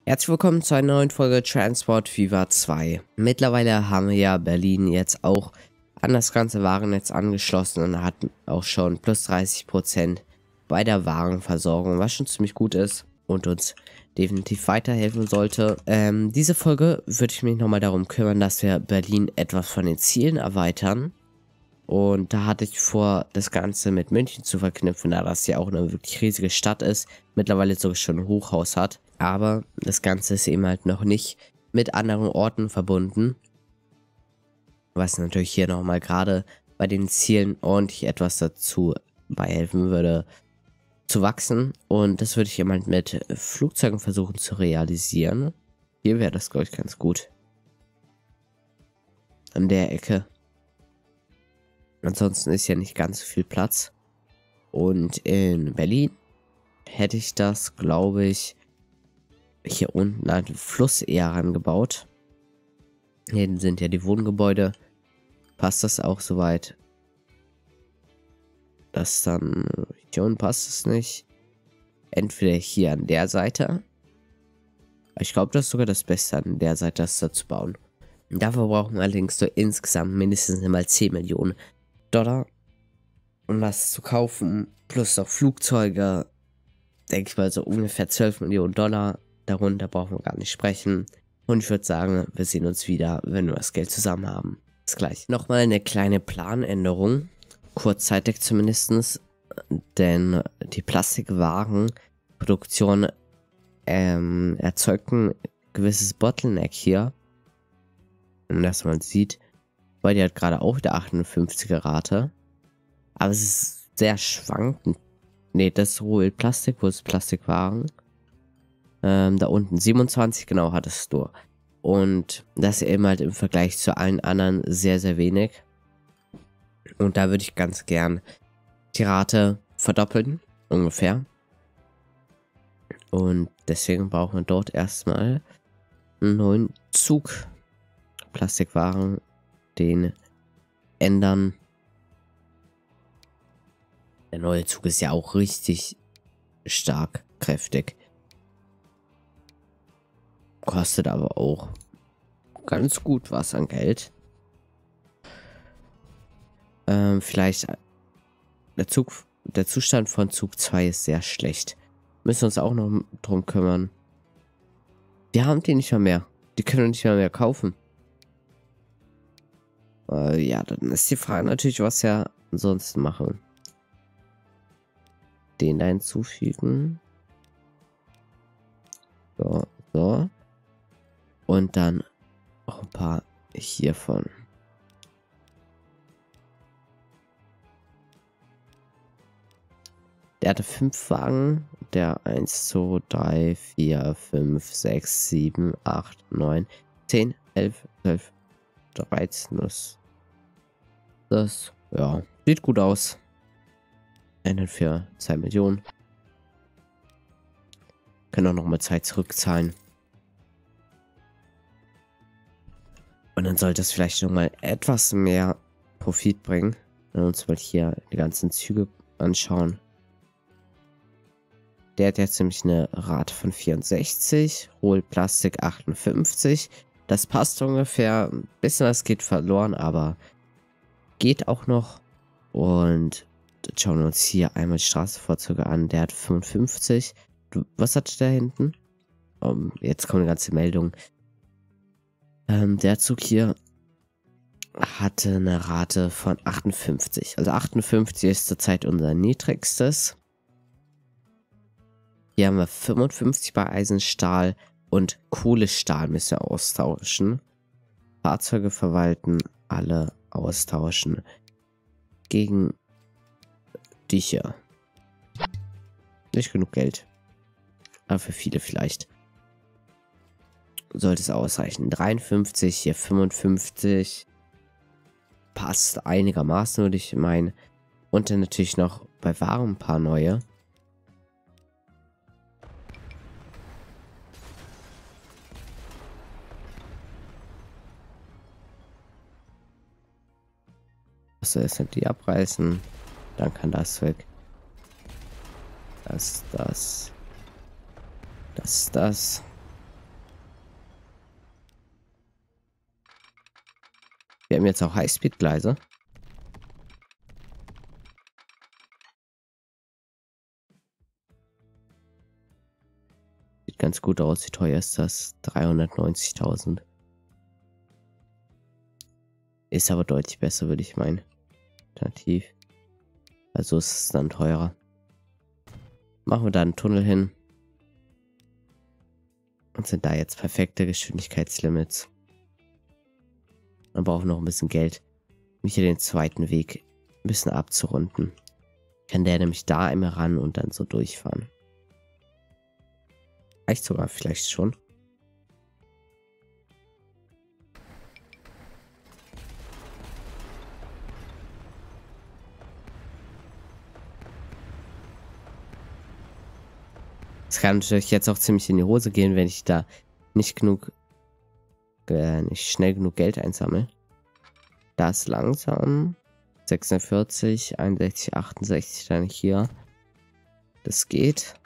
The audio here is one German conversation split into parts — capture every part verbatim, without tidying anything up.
Herzlich willkommen zu einer neuen Folge Transport Fever zwei. Mittlerweile haben wir ja Berlin jetzt auch an das ganze Warennetz angeschlossen und hat auch schon plus dreißig Prozent bei der Warenversorgung, was schon ziemlich gut ist und uns definitiv weiterhelfen sollte. Ähm, diese Folge würde ich mich nochmal darum kümmern, dass wir Berlin etwas von den Zielen erweitern. Und da hatte ich vor, das Ganze mit München zu verknüpfen, da das ja auch eine wirklich riesige Stadt ist, mittlerweile sogar schon ein Hochhaus hat. Aber das Ganze ist eben halt noch nicht mit anderen Orten verbunden. Was natürlich hier nochmal gerade bei den Zielen ordentlich etwas dazu beihelfen würde, zu wachsen. Und das würde ich eben halt mit Flugzeugen versuchen zu realisieren. Hier wäre das, glaube ich, ganz gut. An der Ecke. Ansonsten ist ja nicht ganz so viel Platz. Und in Berlin hätte ich das, glaube ich, hier unten an den Fluss eher rangebaut. Hier sind ja die Wohngebäude. Passt das auch soweit? Das dann... Hier unten passt es nicht. Entweder hier an der Seite. Ich glaube, das ist sogar das Beste an der Seite, das da zu bauen. Dafür brauchen wir allerdings so insgesamt mindestens mal zehn Millionen Dollar, um das zu kaufen, plus noch Flugzeuge, denke ich mal so ungefähr zwölf Millionen Dollar, darunter brauchen wir gar nicht sprechen. Und ich würde sagen, wir sehen uns wieder, wenn wir das Geld zusammen haben. Bis gleich. Nochmal eine kleine Planänderung, kurzzeitig zumindest, denn die Plastikwarenproduktion ähm, erzeugt ein gewisses Bottleneck hier, und dass man sieht, weil die hat gerade auch wieder achtundfünfziger Rate. Aber es ist sehr schwankend. Ne, das ist rohe Plastik, wo es Plastikwaren. Ähm, da unten siebenundzwanzig, genau, hattest du. Und das ist eben halt im Vergleich zu allen anderen sehr, sehr wenig. Und da würde ich ganz gern die Rate verdoppeln, ungefähr. Und deswegen brauchen wir dort erstmal einen neuen Zug. Plastikwaren, den ändern. Der neue Zug ist ja auch richtig stark, kräftig. Kostet aber auch ganz gut was an Geld. Ähm, vielleicht der Zug, der Zustand von Zug zwei ist sehr schlecht. Müssen wir uns auch noch drum kümmern. Wir haben die nicht mehr mehr. Die können wir nicht mehr mehr kaufen. Äh, ja, dann ist die Frage natürlich, was wir ansonsten machen. Den da hinzufügen. So, so. Und dann auch ein paar hiervon. Der hatte fünf Wagen. Der eins, zwei, drei, vier, fünf, sechs, sieben, acht, neun, zehn, elf, zwölf, dreizehn. Das, das, ja, sieht gut aus. Enden für zwei Millionen. Können auch noch mal Zeit zurückzahlen. Und dann sollte es vielleicht noch mal etwas mehr Profit bringen. Wenn wir uns mal hier die ganzen Züge anschauen. Der hat jetzt nämlich eine Rate von vierundsechzig, Hohlplastik achtundfünfzig. Das passt ungefähr. Ein bisschen was geht verloren, aber geht auch noch. Und jetzt schauen wir uns hier einmal die Straßenfahrzeuge an. Der hat fünfundfünfzig. Was hat der hinten? Um, jetzt kommt eine ganze Meldung. Ähm, der Zug hier hatte eine Rate von achtundfünfzig. Also achtundfünfzig ist zurzeit unser niedrigstes. Hier haben wir fünfundfünfzig bei Eisenstahl und Kohlestahl müssen wir austauschen. Fahrzeuge verwalten, alle austauschen. Gegen die hier. Nicht genug Geld. Aber für viele vielleicht. Sollte es ausreichen. dreiundfünfzig, hier fünfundfünfzig. Passt einigermaßen, würde ich meinen. Und dann natürlich noch bei Waren ein paar neue. So, jetzt sind die abreißen. Dann kann das weg. Das, das. Das, das. Wir haben jetzt auch Highspeed-Gleise. Sieht ganz gut aus. Wie teuer ist das? dreihundertneunzigtausend. Ist aber deutlich besser, würde ich meinen. Alternativ. Also ist es dann teurer. Machen wir da einen Tunnel hin. Und sind da jetzt perfekte Geschwindigkeitslimits. Man braucht noch ein bisschen Geld, um hier den zweiten Weg ein bisschen abzurunden. Kann der nämlich da einmal ran und dann so durchfahren. Reicht sogar vielleicht schon. Es kann natürlich jetzt auch ziemlich in die Hose gehen, wenn ich da nicht genug, äh, nicht schnell genug Geld einsammle. Da ist langsam. sechsundvierzig, einundsechzig, achtundsechzig, dann hier. Das geht.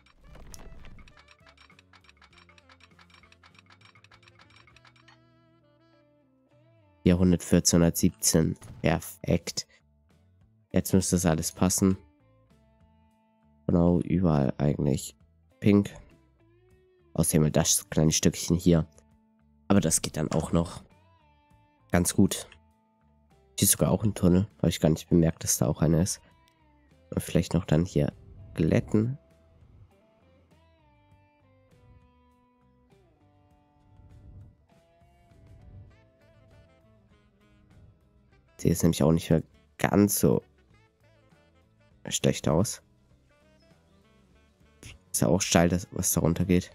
Hier hundertvierzehn, hundertsiebzehn. Perfekt. Jetzt müsste das alles passen. Genau, überall eigentlich pink. Außerdem das kleine Stückchen hier. Aber das geht dann auch noch ganz gut. Hier ist sogar auch ein Tunnel. Habe ich gar nicht bemerkt, dass da auch einer ist. Und vielleicht noch dann hier glätten. Sieht jetzt nämlich auch nicht mehr ganz so schlecht aus. Ist ja auch steil, das, was da runter geht.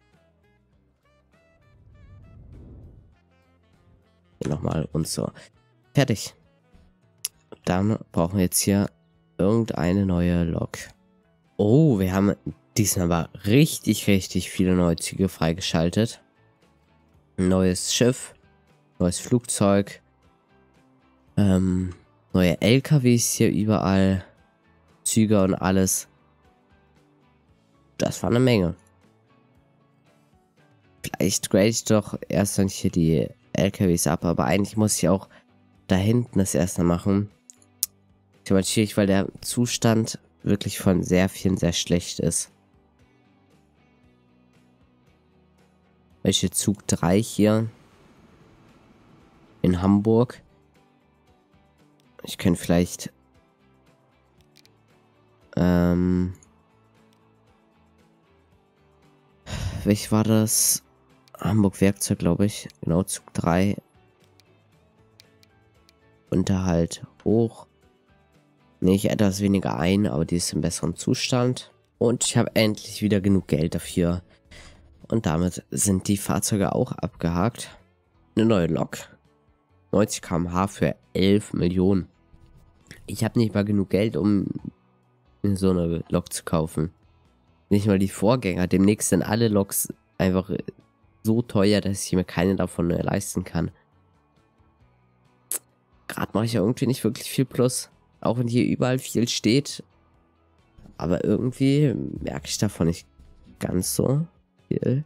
Hier nochmal und so. Fertig. Dann brauchen wir jetzt hier irgendeine neue Lok. Oh, wir haben diesmal aber richtig, richtig viele neue Züge freigeschaltet. Ein neues Schiff, neues Flugzeug, ähm, neue L K Ws hier überall, Züge und alles. Das war eine Menge. Vielleicht grade ich doch erst dann hier die L K Ws ab, aber eigentlich muss ich auch da hinten das erste machen. Ich meine, schwierig, weil der Zustand wirklich von sehr vielen sehr schlecht ist. Welche Zug drei hier in Hamburg. Ich könnte vielleicht ähm welch war das? Hamburg Werkzeug, glaube ich. Genau, Zug drei. Unterhalt hoch. Ne, ich etwas weniger ein, aber die ist im besseren Zustand. Und ich habe endlich wieder genug Geld dafür. Und damit sind die Fahrzeuge auch abgehakt. Eine neue Lok. neunzig Kilometer pro Stunde für elf Millionen. Ich habe nicht mal genug Geld, um so eine Lok zu kaufen. Nicht mal die Vorgänger. Demnächst sind alle Loks einfach so teuer, dass ich mir keine davon mehr leisten kann. Gerade mache ich ja irgendwie nicht wirklich viel Plus. Auch wenn hier überall viel steht. Aber irgendwie merke ich davon nicht ganz so viel.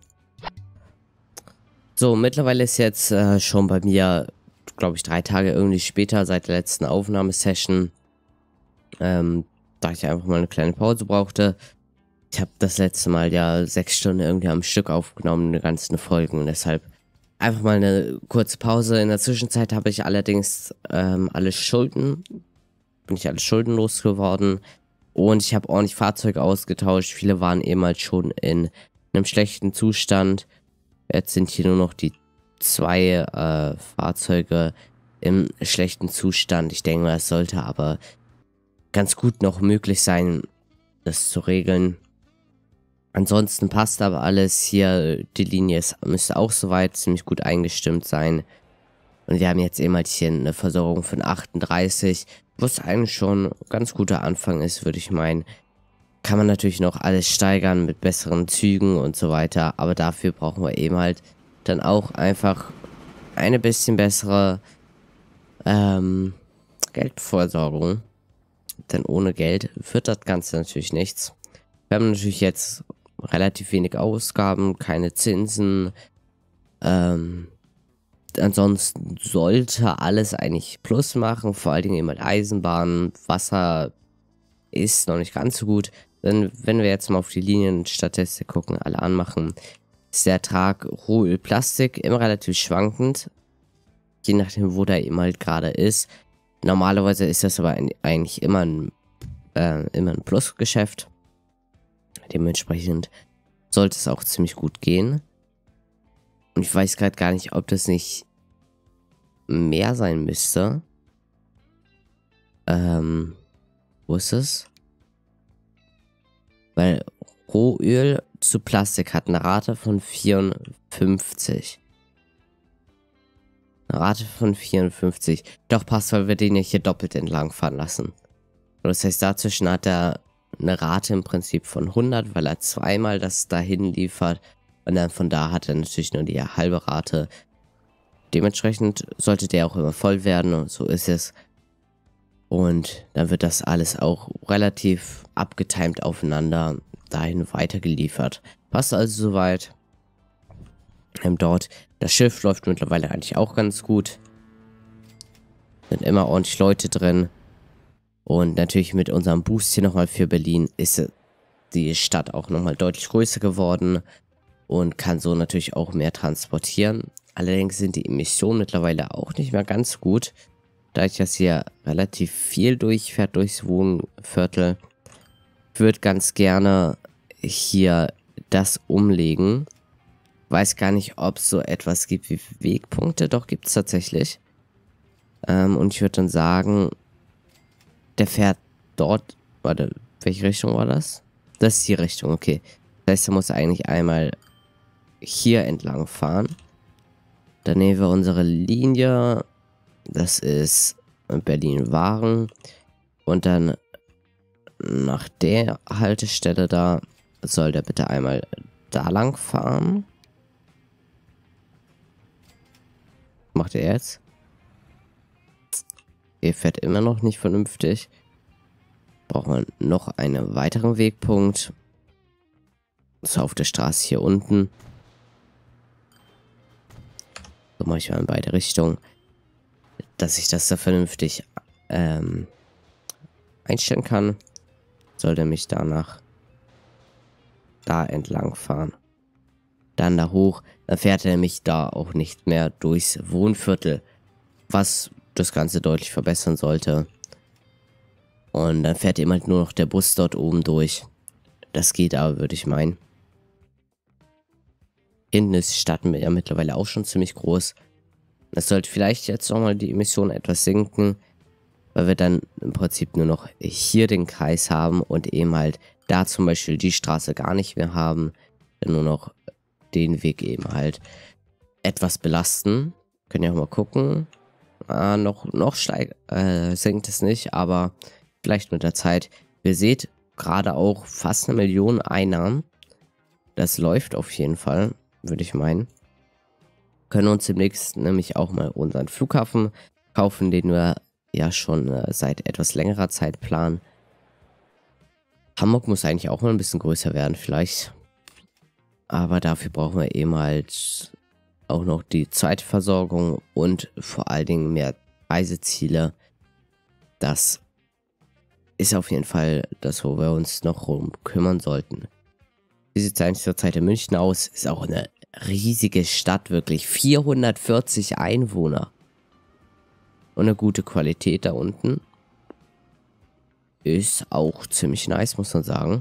So, mittlerweile ist jetzt äh, schon bei mir, glaube ich, drei Tage irgendwie später seit der letzten Aufnahmesession. Ähm, da ich einfach mal eine kleine Pause brauchte. Ich habe das letzte Mal ja sechs Stunden irgendwie am Stück aufgenommen, eine ganze Folgen. Und deshalb einfach mal eine kurze Pause. In der Zwischenzeit habe ich allerdings ähm, alle Schulden, bin ich alle schuldenlos geworden. Und ich habe ordentlich Fahrzeuge ausgetauscht. Viele waren ehemals schon in einem schlechten Zustand. Jetzt sind hier nur noch die zwei äh, Fahrzeuge im schlechten Zustand. Ich denke mal, es sollte aber ganz gut noch möglich sein, das zu regeln. Ansonsten passt aber alles hier. Die Linie ist, müsste auch soweit ziemlich gut eingestimmt sein. Und wir haben jetzt eben halt hier eine Versorgung von achtunddreißig, was eigentlich schon ein ganz guter Anfang ist, würde ich meinen. Kann man natürlich noch alles steigern mit besseren Zügen und so weiter. Aber dafür brauchen wir eben halt dann auch einfach eine bisschen bessere ähm, Geldversorgung. Denn ohne Geld wird das Ganze natürlich nichts. Wir haben natürlich jetzt relativ wenig Ausgaben, keine Zinsen. Ähm, ansonsten sollte alles eigentlich Plus machen, vor allen Dingen eben halt Eisenbahn, Wasser ist noch nicht ganz so gut. Denn wenn wir jetzt mal auf die Linienstatistik gucken, alle anmachen, ist der Ertrag Rohöl, Plastik immer relativ schwankend, je nachdem wo der eben halt gerade ist. Normalerweise ist das aber eigentlich immer ein, äh, immer ein Plusgeschäft. Dementsprechend sollte es auch ziemlich gut gehen. Und ich weiß gerade gar nicht, ob das nicht mehr sein müsste. Ähm, wo ist es? Weil Rohöl zu Plastik hat eine Rate von vierundfünfzig. Eine Rate von vierundfünfzig. Doch passt, weil wir den ja hier doppelt entlang fahren lassen. Und das heißt, dazwischen hat er eine Rate im Prinzip von hundert, weil er zweimal das dahin liefert. Und dann von da hat er natürlich nur die halbe Rate. Dementsprechend sollte der auch immer voll werden und so ist es. Und dann wird das alles auch relativ abgetimt aufeinander dahin weitergeliefert. Passt also soweit. Ähm, dort, das Schiff läuft mittlerweile eigentlich auch ganz gut. Sind immer ordentlich Leute drin. Und natürlich mit unserem Boost hier nochmal für Berlin ist die Stadt auch nochmal deutlich größer geworden. Und kann so natürlich auch mehr transportieren. Allerdings sind die Emissionen mittlerweile auch nicht mehr ganz gut. Da ich das hier relativ viel durchfährt durchs Wohnviertel, würde ganz gerne hier das umlegen. Weiß gar nicht, ob es so etwas gibt wie Wegpunkte. Doch, gibt es tatsächlich. Ähm, und ich würde dann sagen, der fährt dort. Warte, welche Richtung war das? Das ist die Richtung, okay. Das heißt, er muss eigentlich einmal hier entlang fahren. Dann nehmen wir unsere Linie. Das ist Berlin-Waren. Und dann nach der Haltestelle da soll der bitte einmal da lang fahren. Macht er jetzt? Er fährt immer noch nicht vernünftig. Brauchen wir noch einen weiteren Wegpunkt. So, auf der Straße hier unten. So mache ich mal in beide Richtungen. Dass ich das da vernünftig ähm, einstellen kann. Sollte mich danach da entlang fahren. Dann da hoch. Dann fährt er mich da auch nicht mehr durchs Wohnviertel. Was das Ganze deutlich verbessern sollte. Und dann fährt eben halt nur noch der Bus dort oben durch. Das geht aber, würde ich meinen. Hinten ist die Stadt ja mittlerweile auch schon ziemlich groß. Das sollte vielleicht jetzt nochmal die Emissionen etwas sinken. Weil wir dann im Prinzip nur noch hier den Kreis haben. Und eben halt da zum Beispiel die Straße gar nicht mehr haben. Nur noch den Weg eben halt etwas belasten. Können ja auch mal gucken. Ah, noch noch steigt, äh, sinkt es nicht, aber vielleicht mit der Zeit. Ihr seht gerade auch fast eine Million Einnahmen. Das läuft auf jeden Fall, würde ich meinen. Können uns demnächst nämlich auch mal unseren Flughafen kaufen, den wir ja schon äh, seit etwas längerer Zeit planen. Hamburg muss eigentlich auch mal ein bisschen größer werden, vielleicht. Aber dafür brauchen wir eben halt auch noch die Zeitversorgung und vor allen Dingen mehr Reiseziele. Das ist auf jeden Fall das, wo wir uns noch um kümmern sollten. Wie sieht es eigentlich zurzeit in München aus? Ist auch eine riesige Stadt, wirklich. vierhundertvierzig Einwohner. Und eine gute Qualität da unten. Ist auch ziemlich nice, muss man sagen.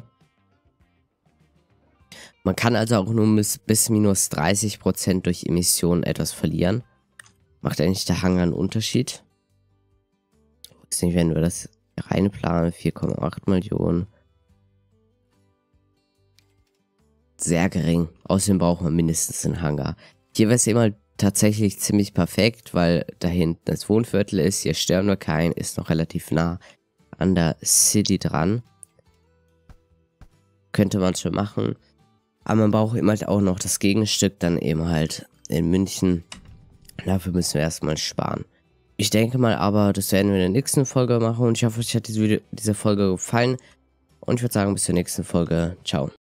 Man kann also auch nur bis, bis minus dreißig Prozent durch Emissionen etwas verlieren. Macht eigentlich der Hangar einen Unterschied? Ich weiß nicht, wenn wir das reinplanen. vier Komma acht Millionen. Sehr gering. Außerdem brauchen wir mindestens einen Hangar. Hier wäre es immer tatsächlich ziemlich perfekt, weil da hinten das Wohnviertel ist. Hier sterben wir keinen. Ist noch relativ nah an der City dran. Könnte man schon machen. Aber man braucht immer halt auch noch das Gegenstück dann eben halt in München. Dafür müssen wir erstmal sparen. Ich denke mal aber, das werden wir in der nächsten Folge machen. Und ich hoffe, euch hat diese, Video, diese Folge gefallen. Und ich würde sagen, bis zur nächsten Folge. Ciao.